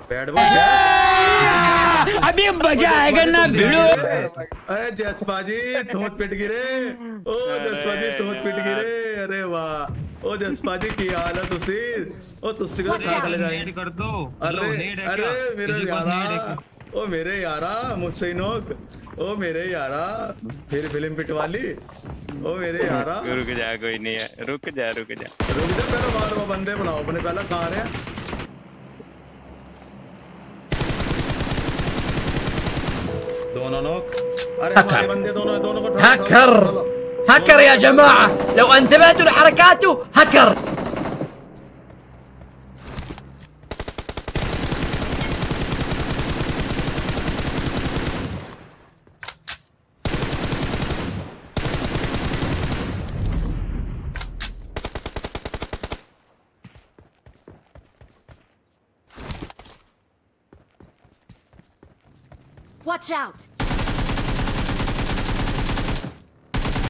Bad boy जैस। अभी मजा आएगा ना भिड़ो। अरे जैस पाजी थोत पिट गिरे। ओ जैस पाजी थोत पिट गिरे। अरे वाह ओ जैस पाजी की हाल है तुसी। ओ तुसी को खा ले जाएंगे कर दो। अरे अरे मेरे यारा ओ मेरे यारा मुझसे नोक। ओ मेरे यारा फिर फिल्म पिटवा ली। ओ मेरे यारा रुक जा कोई नहीं है रुक जा पहले मारो बंदे बनाओ अपने पहले कहाँ रहे दोनों नोक। अरे हमारे बंदे दोनों को هكر يا جماعة لو انتبهتوا لحركاته هكر. Watch out!